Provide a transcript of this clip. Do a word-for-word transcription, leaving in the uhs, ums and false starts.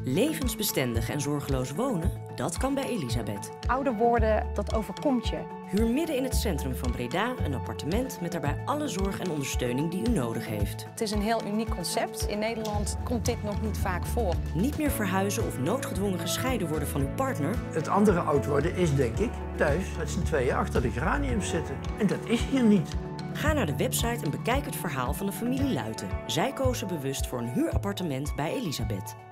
Levensbestendig en zorgeloos wonen, dat kan bij Elisabeth. Ouder worden, dat overkomt je. Huur midden in het centrum van Breda een appartement met daarbij alle zorg en ondersteuning die u nodig heeft. Het is een heel uniek concept. In Nederland komt dit nog niet vaak voor. Niet meer verhuizen of noodgedwongen gescheiden worden van uw partner. Het andere oud worden is, denk ik, thuis met z'n tweeën achter de geraniums zitten. En dat is hier niet. Ga naar de website en bekijk het verhaal van de familie Luiten. Zij kozen bewust voor een huurappartement bij Elisabeth.